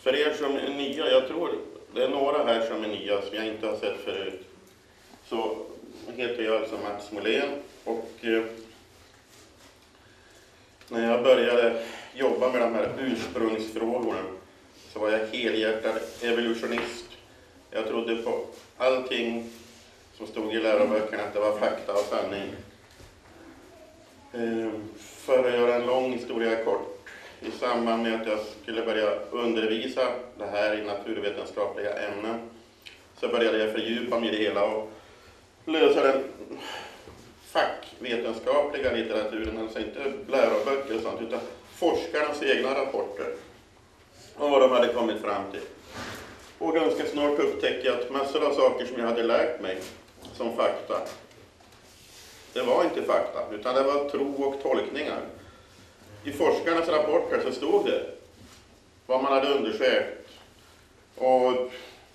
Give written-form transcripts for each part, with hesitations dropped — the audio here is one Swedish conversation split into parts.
För er som är nya, jag tror det är några här som är nya som jag inte har sett förut. Så heter jag alltså Mats Molén och när jag började jobba med de här ursprungsfrågorna så var jag helhjärtad evolutionist. Jag trodde på allting som stod i läroböckerna, att det var fakta och sanning. För att göra en lång historia kort, i samband med att jag skulle börja undervisa det här i naturvetenskapliga ämnen så började jag fördjupa mig i det hela och lösa den fackvetenskapliga litteraturen, alltså inte läroböcker och sånt, utan forskarnas egna rapporter och vad de hade kommit fram till. Och ganska snart upptäckte jag att massor av saker som jag hade lärt mig som fakta, det var inte fakta, utan det var tro och tolkningar. I forskarnas rapporter så stod det vad man hade undersökt. Och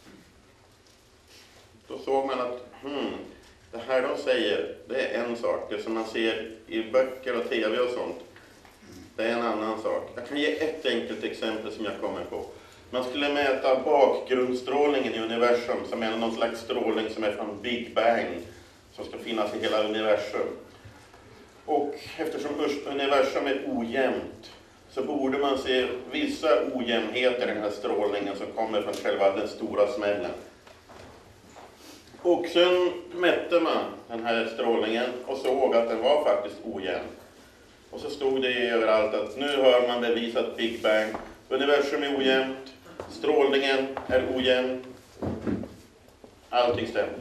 då såg man att det här de säger, det är en sak. Det som man ser i böcker och tv och sånt, det är en annan sak. Jag kan ge ett enkelt exempel som jag kommer på. Man skulle mäta bakgrundsstrålningen i universum som är någon slags strålning som är från Big Bang som ska finnas i hela universum. Och eftersom universum är ojämnt så borde man se vissa ojämnheter i den här strålningen som kommer från själva den stora smällen. Och sen mätte man den här strålningen och såg att den var faktiskt ojämn. Och så stod det överallt att nu har man bevisat Big Bang. Universum är ojämnt, strålningen är ojämn, allting stämmer.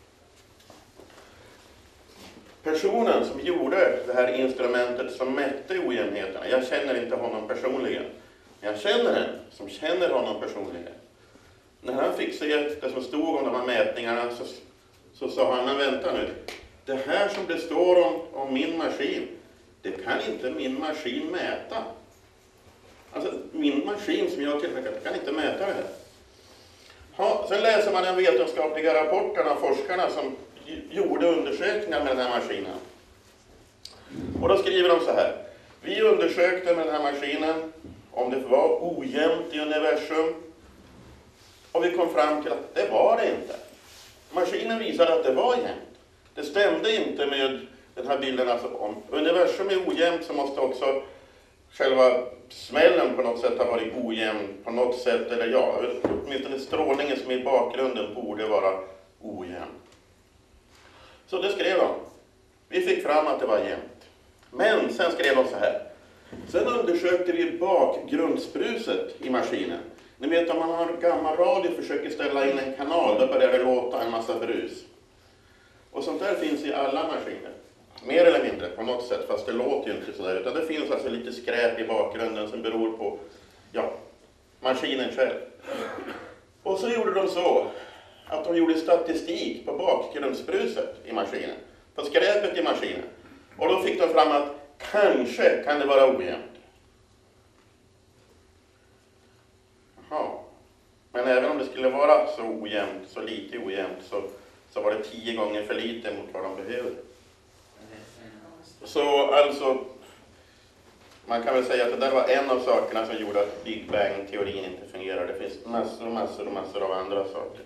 Personen som gjorde det här instrumentet som mätte ojämnheterna, jag känner inte honom personligen, jag känner en som känner honom personligen. När han fick se det som stod om de här mätningarna så sa han, men vänta nu, det här som det står om min maskin, det kan inte min maskin mäta. Alltså min maskin som jag har tillverkat kan inte mäta det här. Ja, sen läser man den vetenskapliga rapporten av forskarna som gjorde undersökningar med den här maskinen. Och då skriver de så här. Vi undersökte med den här maskinen om det var ojämnt i universum. Och vi kom fram till att det var det inte. Maskinen visade att det var jämnt. Det stämde inte med den här bilden. Alltså om universum är ojämnt så måste också själva smällen på något sätt har varit ojämn på något sätt. Eller ja, åtminstone strålningen som är i bakgrunden borde vara ojämn. Så det skrev de. Vi fick fram att det var jämnt. Men sen skrev de så här. Sen undersökte vi bakgrundsbruset i maskinen. Ni vet om man har en gammal radio och försöker ställa in en kanal, då börjar det låta en massa brus. Och sånt där finns i alla maskiner. Mer eller mindre på något sätt, fast det låter ju inte sådär. Utan det finns alltså lite skräp i bakgrunden som beror på, ja, maskinen själv. Och så gjorde de så att de gjorde statistik på bakgrundsbruset i maskinen. På skräpet i maskinen. Och då fick de fram att kanske kan det vara ojämnt. Jaha. Men även om det skulle vara så ojämnt, så lite ojämnt, så var det 10 gånger för lite mot vad de behöver. Så alltså, man kan väl säga att det där var en av sakerna som gjorde att Big Bang-teorin inte fungerar. Det finns massor av andra saker.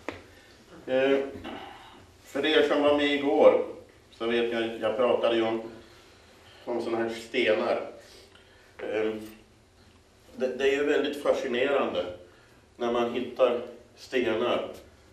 För er som var med igår så vet jag pratade ju om sådana här stenar. Det är ju väldigt fascinerande när man hittar stenar.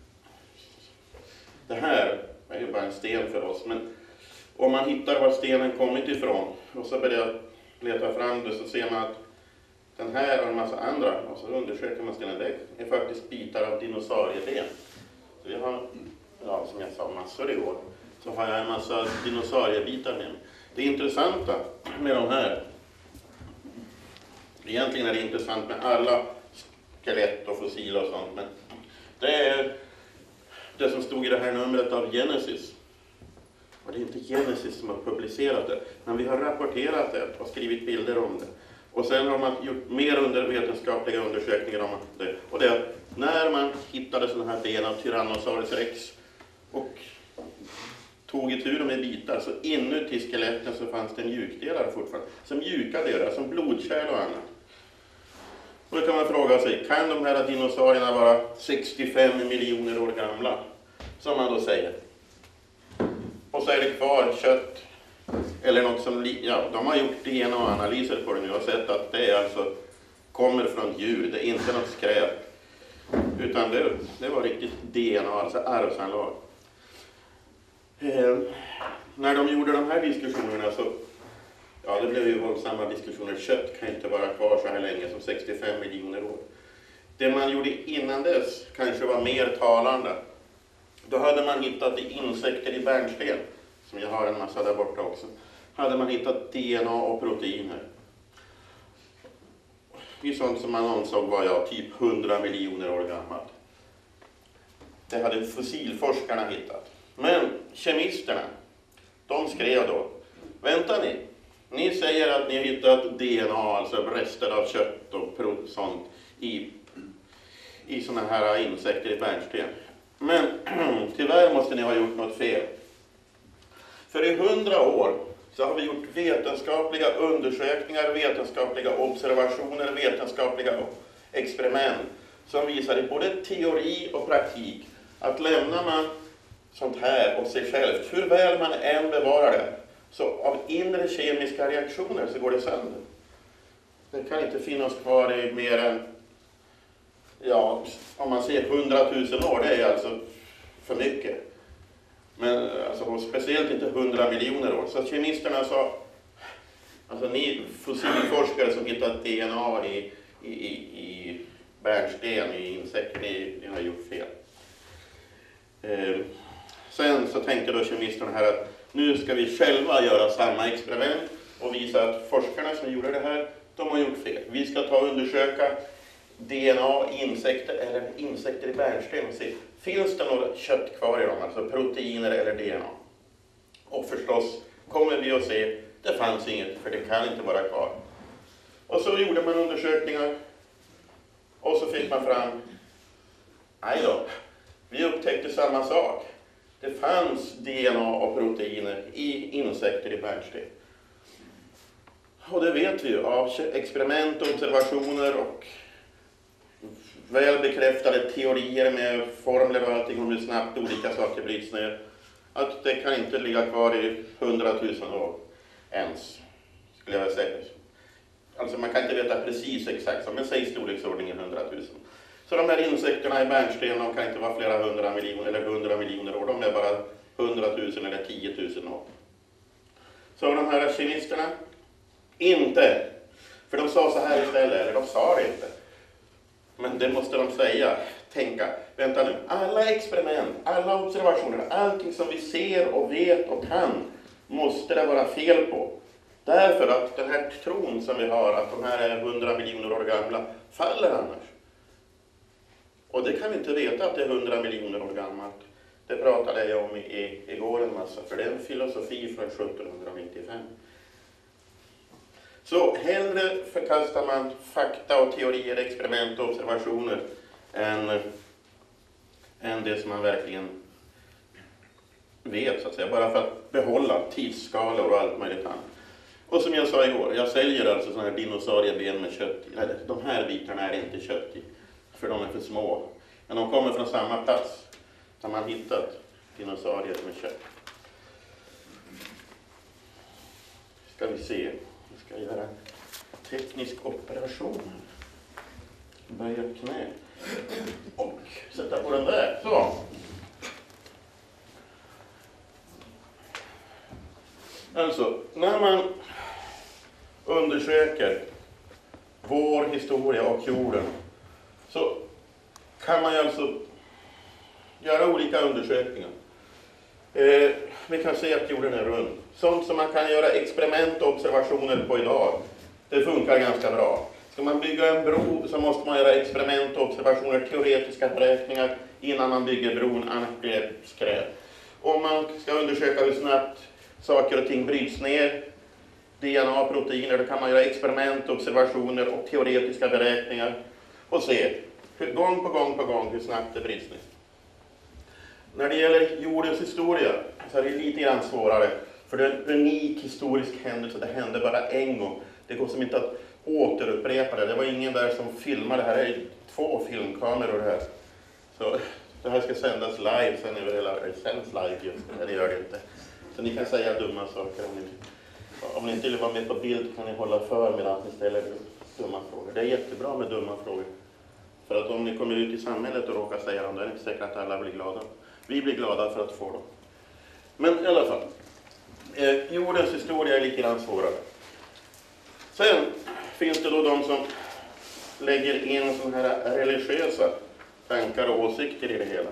Det här är ju bara en sten för oss, men om man hittar var stenen kommit ifrån och så börjar leta fram det så ser man att den här och en massa andra, och så undersöker man stenen, det är faktiskt bitar av dinosaurieben. Så jag har, ja, som jag sa, massor i år, så har jag en massa dinosauriebitar med mig. Det intressanta med de här, egentligen är det intressant med alla skelett och fossiler och sånt, men det är det som stod i det här numret av Genesis. Och det är inte Genesis som har publicerat det, men vi har rapporterat det och skrivit bilder om det. Och sen har man gjort mer vetenskapliga undersökningar om det. Och det är att när man hittade sådana här ben av Tyrannosaurus rex och tog itu med bitar, så inuti skeletten så fanns det mjukdelar fortfarande. Som mjuka delar, som blodkärl och annat. Då kan man fråga sig, kan de här dinosaurierna vara 65 miljoner år gamla? Som man då säger. Och så är det kvar kött. Eller något som, ja, de har gjort DNA-analyser på det nu och sett att det är alltså kommer från djur, det är inte något skräp. Utan det var riktigt DNA, alltså arvsanlag. När de gjorde de här diskussionerna så, ja det blev ju våldsamma diskussioner. Kött kan inte vara kvar så här länge som 65 miljoner år. Det man gjorde innan dess kanske var mer talande. Då hade man hittat i insekter i bärnsten, som jag har en massa där borta också. Hade man hittat DNA och proteiner. I sånt som man ansåg var typ 100 miljoner år gammalt. Det hade fossilforskarna hittat. Men kemisterna, de skrev då, vänta ni säger att ni har hittat DNA, alltså rester av kött och sånt i såna här insekter i bärnsten. Men tyvärr måste ni ha gjort något fel. För i 100 år så har vi gjort vetenskapliga undersökningar, vetenskapliga observationer, vetenskapliga experiment som visar i både teori och praktik att lämnar man sånt här åt sig självt, hur väl man än bevarar det, så av inre kemiska reaktioner så går det sönder. Det kan inte finnas kvar i mer än, ja, om man ser 100 000 år, det är alltså för mycket. Men alltså, speciellt inte 100 miljoner år. Så kemisterna sa, alltså ni fossilforskare som hittat DNA i bärnsten, i insekter, ni har gjort fel. Sen så tänkte då kemisterna här att nu ska vi själva göra samma experiment och visa att forskarna som gjorde det här, de har gjort fel. Vi ska ta och undersöka DNA i insekter eller insekter i bärnsten och se, finns det något kött kvar i dem, alltså proteiner eller DNA? Och förstås kommer vi att se, det fanns inget, för det kan inte vara kvar. Och så gjorde man undersökningar och så fick man fram, nej då, vi upptäckte samma sak. Det fanns DNA och proteiner i insekter i bärnsten. Och det vet vi ju av experiment, observationer och väl bekräftade teorier med formler och allting om hur snabbt olika saker bryts ner. Att det kan inte ligga kvar i 100 000 år ens, skulle jag säga. Alltså man kan inte veta precis exakt, men säg storleksordningen 100 000. Så de här insekterna i bärnsten, de kan inte vara flera 100 miljoner eller 100 miljoner år. De är bara 100 000 eller 10 000 år. Så de här kemisterna, inte. För de sa så här istället, eller de sa det inte. Men det måste de säga, tänka, vänta nu, alla experiment, alla observationer, allting som vi ser och vet och kan, måste det vara fel på. Därför att den här tron som vi har, att de här är 100 miljoner år gamla, faller annars. Och det kan vi inte veta att det är 100 miljoner år gammalt. Det pratade jag om igår en massa, för det är en filosofi från 1795. Så hellre förkastar man fakta och teorier, experiment och observationer än det som man verkligen vet, så att säga, bara för att behålla tidsskalor och allt möjligt annat. Och som jag sa igår, jag säljer alltså sådana här dinosaurieben med kött i. De här bitarna är inte kött i, för de är för små. Men de kommer från samma plats där man hittat dinosaurier med kött. Ska vi se. Jag ska göra en teknisk operation. Böja knä. Och sätta på den där. Så. Alltså, när man undersöker vår historia och jorden så kan man ju alltså göra olika undersökningar. Vi kan se att jorden är rund. Sånt som man kan göra experiment och observationer på idag, det funkar ganska bra. Ska man bygga en bro så måste man göra experiment och observationer, teoretiska beräkningar innan man bygger bron, annars blir det skräp. Om man ska undersöka hur snabbt saker och ting bryts ner, DNA och proteiner, då kan man göra experiment, observationer och teoretiska beräkningar och se gång på gång hur snabbt det bryts ner. När det gäller jordens historia så är det lite grann svårare, för det är en unik historisk händelse, det hände bara en gång. Det går som inte att återupprepa det. Det var ingen där som filmade. Det här är 2 filmkameror här. Så det här ska sändas live sen över hela, det sänds live just det gör det inte. Så ni kan säga dumma saker om ni inte vill vara med på bild kan ni hålla för medan ni ställer dumma frågor. Det är jättebra med dumma frågor. För att om ni kommer ut i samhället och råkar säga dem, då är det inte säkert att alla blir glada. Vi blir glada för att få dem. Men i alla fall, jordens historia är lite grann svårare. Sen finns det då de som lägger in sådana här religiösa tankar och åsikter i det hela.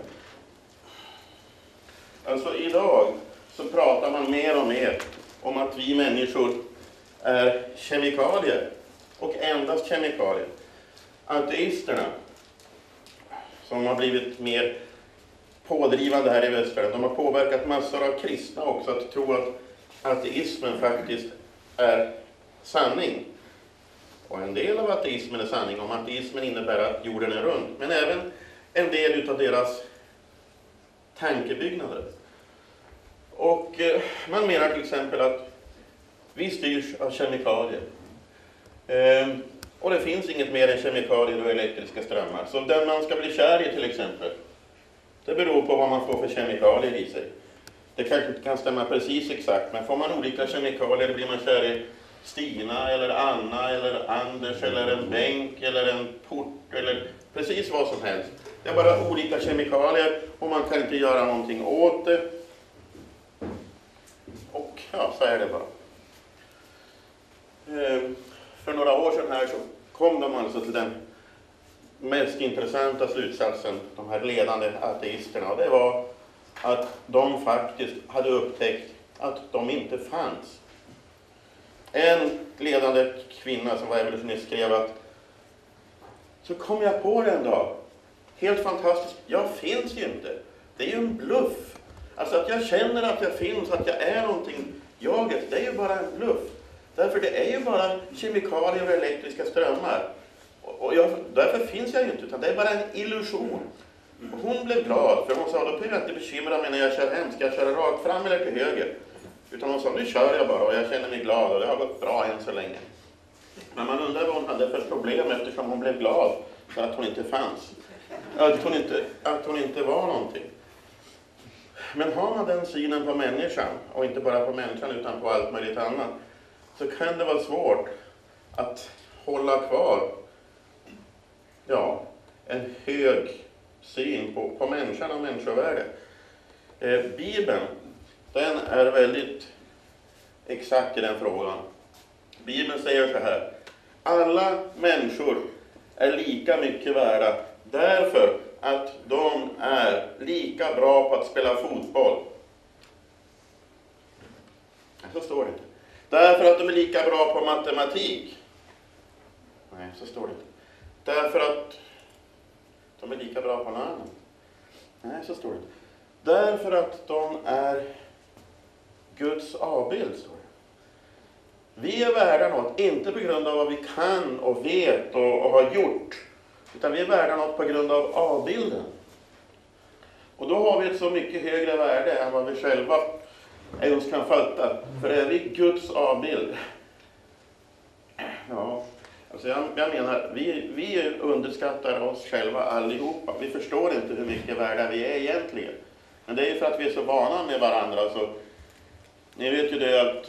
Alltså idag så pratar man mer och mer om att vi människor är kemikalier och endast kemikalier. Ateisterna, som har blivit mer pådrivande här i västvärlden, de har påverkat massor av kristna också att tro att ateismen faktiskt är sanning. Och en del av ateismen är sanning, om ateismen innebär att jorden är rund. Men även en del av deras tankebyggnader. Och man menar till exempel att vi styrs av kemikalier. Och det finns inget mer än kemikalier och elektriska strömmar. Så den man ska bli kär i till exempel, det beror på vad man får för kemikalier i sig. Det kanske inte kan stämma precis exakt, men får man olika kemikalier blir man kär i Stina eller Anna eller Anders eller en bänk eller en port eller precis vad som helst. Det är bara olika kemikalier och man kan inte göra någonting åt det. Och ja, så är det bara. För några år sedan här så kom de alltså till den mest intressanta slutsatsen, de här ledande ateisterna, och det var att de faktiskt hade upptäckt att de inte fanns. En ledande kvinna som var evolutionist skrev att så kom jag på det en dag. Helt fantastiskt, jag finns ju inte. Det är ju en bluff. Alltså att jag känner att jag finns, att jag är någonting, jaget, det är ju bara en bluff. Därför det är ju bara kemikalier och elektriska strömmar. Och därför finns jag ju inte, utan det är bara en illusion. Och hon blev glad, för hon sa, då behöver jag inte bekymra mig när jag kör hem. Ska jag köra rakt fram eller till höger? Utan hon sa, nu kör jag bara och jag känner mig glad och det har gått bra än så länge. Men man undrar vad hon hade för problem eftersom hon blev glad för att hon inte fanns. Att hon inte var någonting. Men har man den synen på människan, och inte bara på människan utan på allt möjligt annat, så kan det vara svårt att hålla kvar en hög syn på människan och människovärde. Bibeln, den är väldigt exakt i den frågan. Bibeln säger så här: alla människor är lika mycket värda därför att de är lika bra på att spela fotboll. Så står det inte. Därför att de är lika bra på matematik. Nej, så står det inte. Därför att de är lika bra på något annat. Nej, så står det inte. Därför att de är Guds avbild, står det. Vi är värda något, inte på grund av vad vi kan och vet och har gjort. Utan vi är värda något på grund av avbilden. Och då har vi ett så mycket högre värde än vad vi själva ens kan fatta. För är vi Guds avbild? Ja, alltså jag menar, vi underskattar oss själva allihopa. Vi förstår inte hur mycket värda vi är egentligen. Men det är ju för att vi är så vana med varandra. Så, ni vet ju det att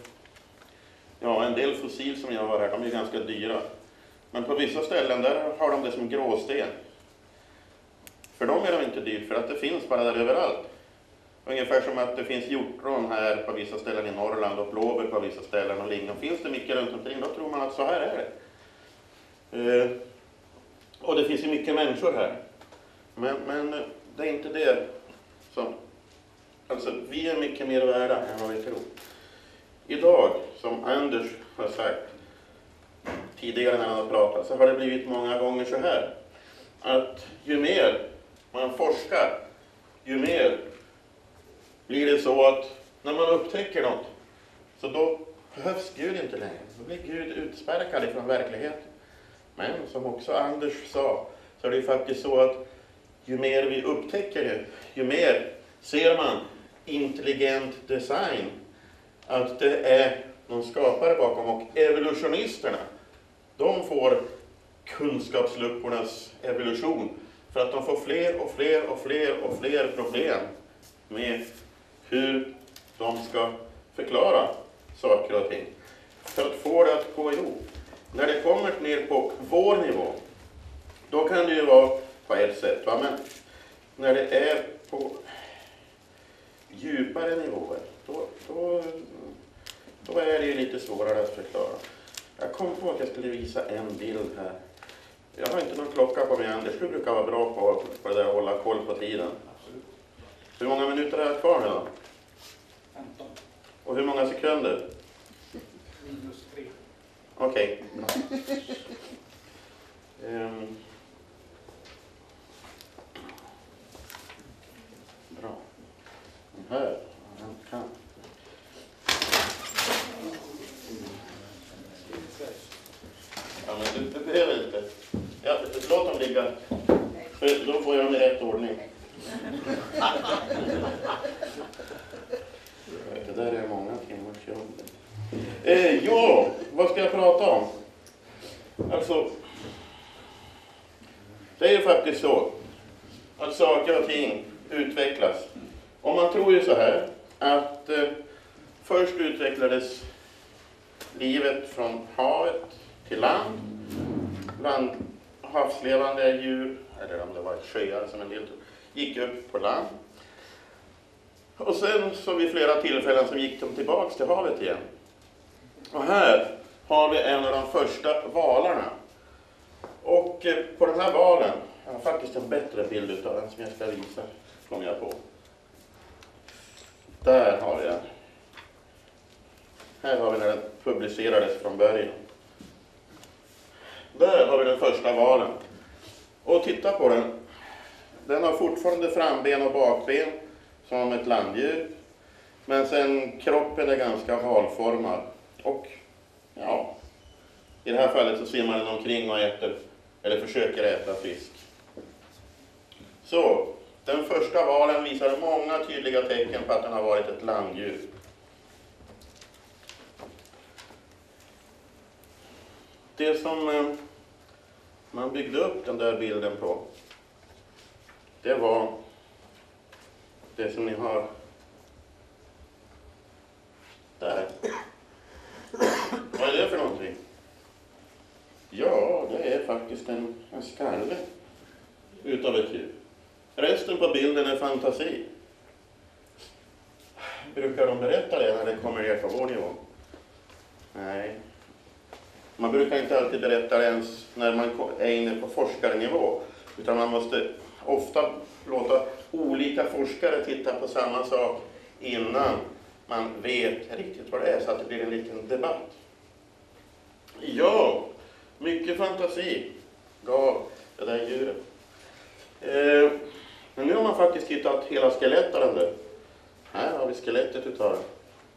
en del fossil som jag har här, de är ganska dyra. Men på vissa ställen där har de det som gråsten. För dem är de inte dyrt, för att det finns bara där överallt. Ungefär som att det finns hjortron här på vissa ställen i Norrland och blåbär på vissa ställen och lingon. Finns det mycket runt omkring, då tror man att så här är det. Och det finns ju mycket människor här. Men det är inte det som... Alltså, vi är mycket mer värda än vad vi tror. Idag, som Anders har sagt tidigare när han har pratat, så har det blivit många gånger så här. Att ju mer man forskar, ju mer blir det så att när man upptäcker något, så då behövs Gud inte längre. Då blir Gud utspärkad ifrån verkligheten. Men som också Anders sa, så är det ju faktiskt så att ju mer vi upptäcker det, ju mer ser man intelligent design, att det är någon skapare bakom. Och evolutionisterna, de får kunskapsluckornas evolution. För att de får fler problem med hur de ska förklara saker och ting. För att få det att gå ihop. När det kommer ner på vår nivå, då kan det ju vara på ett sätt. Va? Men när det är på djupare nivåer, då är det ju lite svårare att förklara. Jag kom på att jag skulle visa en bild här. Jag har inte någon klocka på mig, Anders. Du brukar vara bra på det där att hålla koll på tiden. Absolut. Hur många minuter är jag kvar nu då? 15. Och hur många sekunder? -3. Okej. Bra. Den här. Den kan. Ja, men du behöver inte. Ja, låt dem ligga. För då får jag dem i rätt ordning. Det där är många timmars jobb. Ja, vad ska jag prata om? Alltså, det är ju faktiskt så att saker och ting utvecklas. Och man tror ju så här att först utvecklades livet från havet till land. Bland havslevande djur, eller om det var sjöar som en del tog, gick upp på land. Och sen så vid flera tillfällen så gick de tillbaks till havet igen. Och här har vi en av de första valarna. Och på den här valen, jag har faktiskt en bättre bild utav den som jag ska visa, kom jag på. Där har vi den. Här har vi när den publicerades från början. Där har vi den första valen. Och titta på den. Den har fortfarande framben och bakben som ett landdjur. Men sen kroppen är ganska valformad. Och ja, i det här fallet så simmar den omkring och äter, eller försöker äta fisk. Så, den första valen visar många tydliga tecken på att den har varit ett landdjur. Det som man byggde upp den där bilden på, det var det som ni har där. Vad är det för någonting? Ja, det är faktiskt en skalle utav ett djur. Resten på bilden är fantasi. Brukar de berätta det när det kommer ner på vår nivå? Nej. Man brukar inte alltid berätta det ens när man är inne på forskarnivå. Utan man måste ofta låta olika forskare titta på samma sak innan man vet riktigt vad det är, så att det blir en liten debatt. Ja, mycket fantasi gav det där djuret. Men nu har man faktiskt hittat hela skelettet av den där. Här har vi skelettet utav den.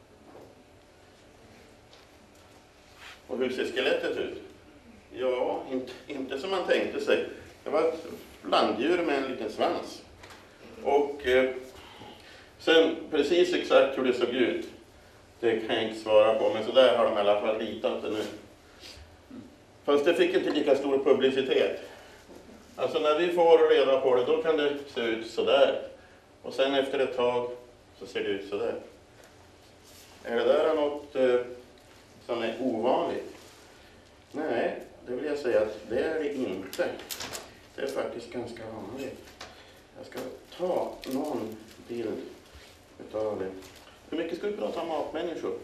Och hur ser skelettet ut? Ja, inte som man tänkte sig. Det var ett landdjur med en liten svans. Och sen precis exakt hur det såg ut, det kan jag inte svara på. Men så där har de i alla fall ritat det nu. Fast det fick inte lika stor publicitet. Alltså när vi får reda på det, då kan det se ut så där. Och sen efter ett tag så ser det ut så där. Är det där något som är ovanligt? Nej, det vill jag säga att det är det inte. Det är faktiskt ganska vanligt. Jag ska ta någon bild utav det. Hur mycket ska vi prata om matmänniskor?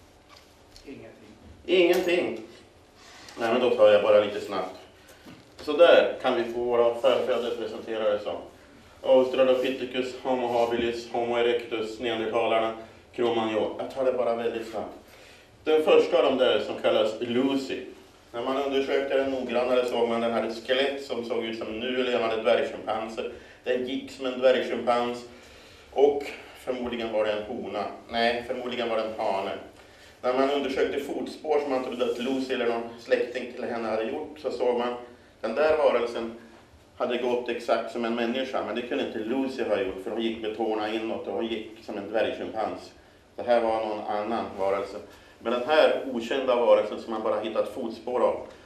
Ingenting. Nej, men då tar jag bara lite snabbt. Så där kan vi få våra förfäder presenterade som. Australopithecus, Homo habilis, Homo erectus, neandertalarna, Cro-Magnon. Jag tar det bara väldigt snabbt. Den första av dem där som kallas Lucy. När man undersökte den noggrannare såg man den hade ett skelett som såg ut som nu levande dvärgschimpanser. Den gick som en dvärgschimpans och förmodligen var det en hona. Nej, förmodligen var det en hane. När man undersökte fotspår som man trodde att Lucy eller någon släkting till henne hade gjort, så såg man den där varelsen hade gått exakt som en människa, men det kunde inte Lucy ha gjort, för hon gick med tårna inåt och hon gick som en dvärgschimpans. Det här var någon annan varelse. Men den här okända varelsen som man bara hittat fotspår av,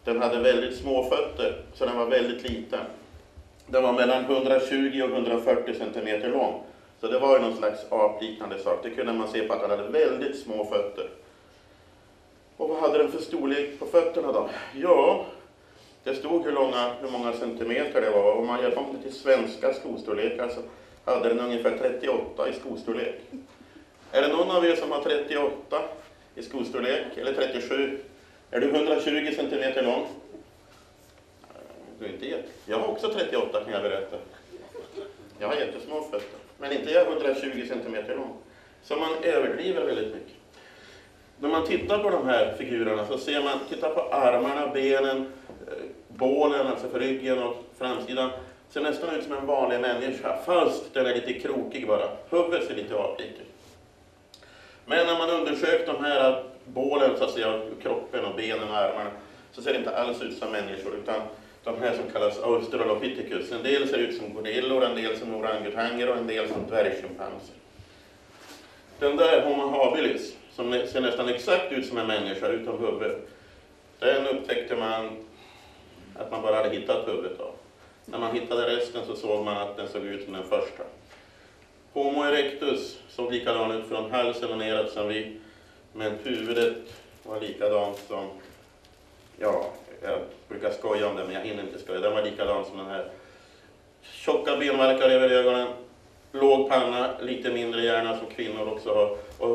Den hade väldigt små fötter, så den var väldigt liten. Den var mellan 120 och 140 centimeter lång. Så det var ju någon slags apliknande sak. Det kunde man se på att den hade väldigt små fötter. Och vad hade den för storlek på fötterna då? Ja, det stod hur många centimeter det var. Om man gör om det till svenska skostorlekar så hade den ungefär 38 i skostorlek. Är det någon av er som har 38 i skostorlek? Eller 37? Är du 120 centimeter lång? Du är inte jätte. Jag har också 38 kan jag berätta. Jag har jättesmå fötter. Men inte jag 120 centimeter lång. Så man överdriver väldigt mycket. När man tittar på de här figurerna så ser man, titta på armarna, benen, bålen, alltså för ryggen och framsidan. Ser nästan ut som en vanlig människa, fast den är lite krokig bara. Huvudet ser lite avlikt ut. Men när man undersökt de här bålen, så att säga, kroppen och benen och armarna, så ser det inte alls ut som människor, utan de här som kallas Australopithecus. En del ser ut som gorillor, en del som orangutanger och en del som dvärgschimpanser. Den där Homo habilis, som ser nästan exakt ut som en människa utan huvud, den upptäckte man att man bara hade hittat huvudet av. När man hittade resten så såg man att den såg ut som den första. Homo erectus såg likadan ut från halsen och neråt som vi, men huvudet var likadant som, ja, jag brukar skoja om det men jag hinner inte skoja. Den var likadan som den här. Tjocka benmärkar över ögonen, låg panna, lite mindre hjärna som kvinnor också har och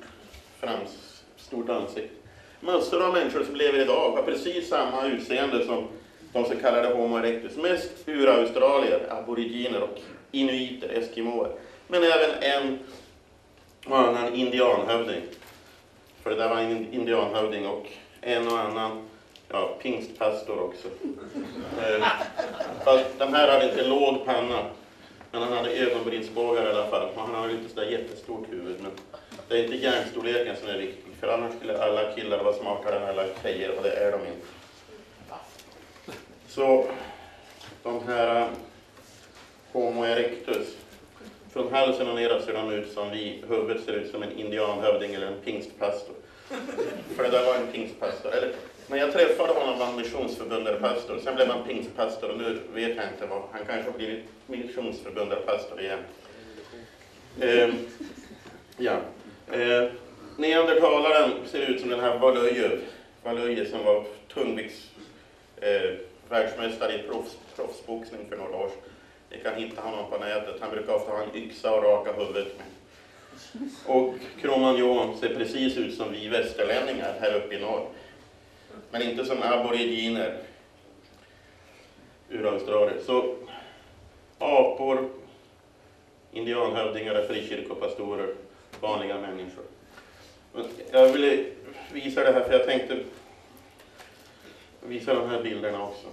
stort ansikte. Massor av människor som lever idag har precis samma utseende som de så kallade Homo erectus. Mest uraustralier, aboriginer och inuiter, eskimoer. Men även en och annan indianhövding. För det där var en indianhövding och en och annan pingstpastor också. Fast den här hade inte låg panna. Men han hade ögonbrynsbågar i alla fall. Han hade inte sådär jättestort huvud. Men det är inte hjärnstorleken som är viktig. För annars skulle alla killar vara smartare än alla tjejer. Och det är de inte. Så de här Homo erectus. Från halsen och neråt ser de ut som vi. Huvudet ser ut som en indianhövding eller en pingstpastor. För det där var en pingstpastor. Eller, när jag träffade honom var han missionsförbundarpastor. Sen blev han pingstpastor och nu vet jag inte vad. Han kanske har blivit missionsförbundarpastor igen. Neandertalaren ser ut som den här Valöje som var tungvikts världsmästare i proffsboxning för några år sedan. Jag kan hitta honom på nätet. Han brukar ofta ha en yxa och raka huvudet med. Och Cro-Magnon ser precis ut som vi västerlänningar här uppe i norr. Men inte som aboriginer ur Australien. Så apor, indianhövdingar, frikyrkopastorer, vanliga människor. Jag ville visa det här för jag tänkte visa de här bilderna också.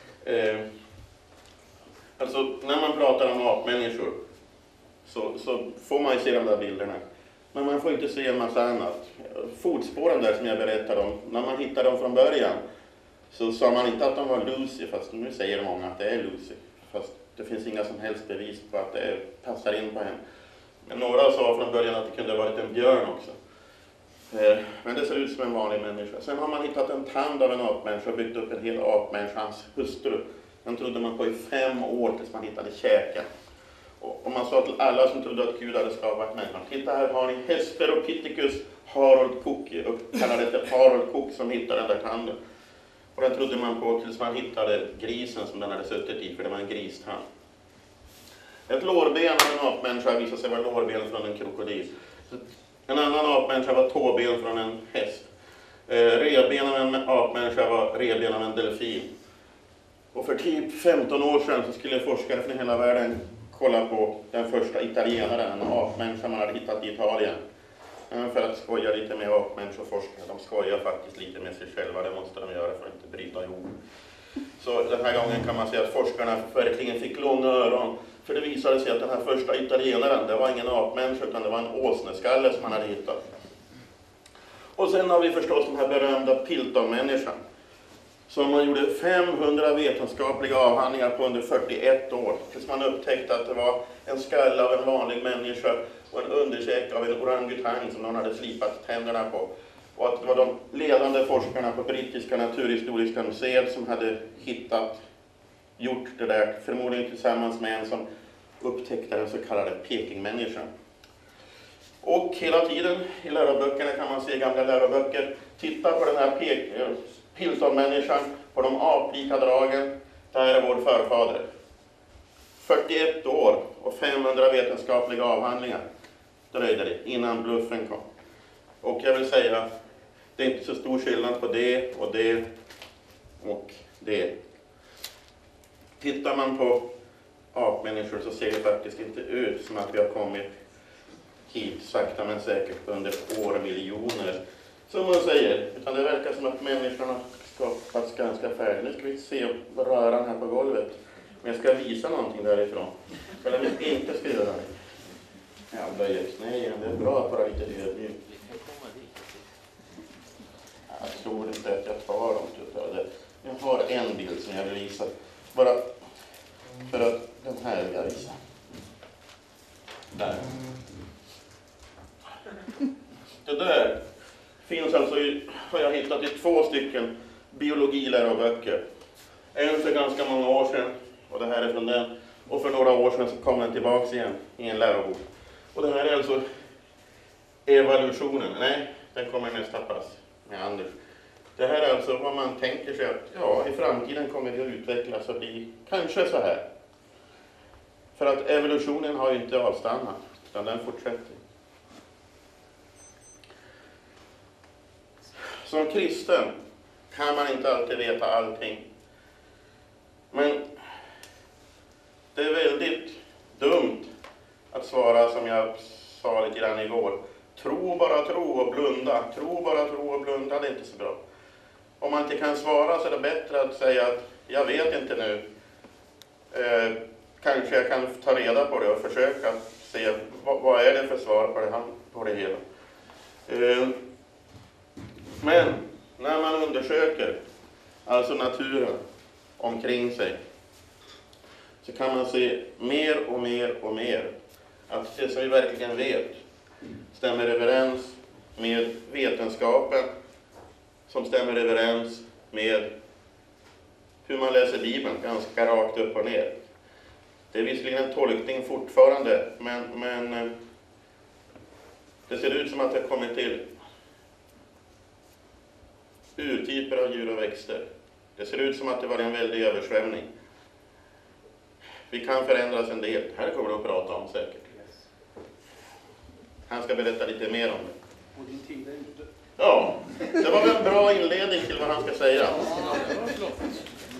Alltså när man pratar om apmänniskor så får man ju se de där bilderna. Men man får inte se en massa annat. Fotspåren där som jag berättade om, när man hittade dem från början så sa man inte att de var Lucy, fast nu säger många att det är Lucy. Fast det finns inga som helst bevis på att det passar in på henne. Men några sa från början att det kunde ha varit en björn också. Men det ser ut som en vanlig människa. Sen har man hittat en tand av en apmänniska och byggt upp en hel apmänniskans hustru. Den trodde man på i 5 år tills man hittade käken. Och man sa till alla som trodde att Gud hade skapat människan: titta, här har ni Hesperopithecus Harold Cook, och kallade det Harold Cook som hittade den där tanden. Och den trodde man på tills man hittade grisen som den hade suttit i, för det var en gristand. Ett lårben av en apmänniska visade sig vara lårben från en krokodil. En annan apmänniska var tåben från en häst. Revben av en apmänniska var revben av en delfin. Och för typ 15 år sedan så skulle forskare från hela världen kolla på den första italienaren, en apmänniska man hade hittat i Italien. För att skoja lite med apmänniskoforskare. De skojar faktiskt lite med sig själva, det måste de göra för att inte bryta ihop. Så den här gången kan man säga att forskarna verkligen fick långa öron. För det visade sig att den här första italienaren, det var ingen apmänniska utan det var en åsneskalle som man hade hittat. Och sen har vi förstås den här berömda Pilton-människan. Så man gjorde 500 vetenskapliga avhandlingar på under 41 år. Tills man upptäckte att det var en skalle av en vanlig människa och en underkäke av en orangutang som någon hade slipat tänderna på. Och att det var de ledande forskarna på Brittiska naturhistoriska museet som hade gjort det där, förmodligen tillsammans med en som upptäckte den så kallade Pekingmänniskan. Och hela tiden i läroböckerna kan man se gamla läroböcker, titta på den här Piltdown-människan, på de aplika dragen. Där är vår förfader. 41 år och 500 vetenskapliga avhandlingar dröjde det innan bluffen kom. Och jag vill säga, det är inte så stor skillnad på det och det och det. Tittar man på apmänniskor så ser det faktiskt inte ut som att vi har kommit hit sakta men säkert under årmiljoner, som man säger. Utan det verkar som att människorna skapats ganska färdigt. Nu ska vi se röran här på golvet. Men jag ska visa någonting därifrån. Eller om jag inte ska göra det. Jävla nej, det är bra att vara lite ödmjuk. Jag tror inte att jag tar dem. Jag har en bild som jag vill visa. Bara för att den här vill jag visa. Där. Det där finns alltså har jag hittat i 2 stycken biologiläroböcker. En för ganska många år sedan, och det här är från den. Och för några år sedan så kom den tillbaks igen i en lärobok. Och det här är alltså evolutionen. Nej, den kommer nästa pass med Anders. Det här är alltså vad man tänker sig att i framtiden kommer det att utvecklas och bli kanske så här. För att evolutionen har ju inte avstannat, utan den fortsätter. Som kristen kan man inte alltid veta allting. Men det är väldigt dumt att svara som jag sa lite grann igår. Tro bara tro och blunda. Tro bara tro och blunda, det är inte så bra. Om man inte kan svara så är det bättre att säga att jag vet inte nu. Kanske jag kan ta reda på det och försöka se vad är det för svar på det hela. Men när man undersöker alltså naturen omkring sig så kan man se mer och mer och mer att det som vi verkligen vet stämmer överens med vetenskapen, som stämmer överens med hur man läser Bibeln ganska rakt upp och ner. Det är visserligen en tolkning fortfarande, men det ser ut som att det har kommit till urtyper av djur och växter. Det ser ut som att det var en väldig översvämning. Vi kan förändras en del. Här kommer du att prata om säkert. Han ska berätta lite mer om det. Och din tid är ute. Ja, det var väl en bra inledning till vad han ska säga. Ja, det var flott.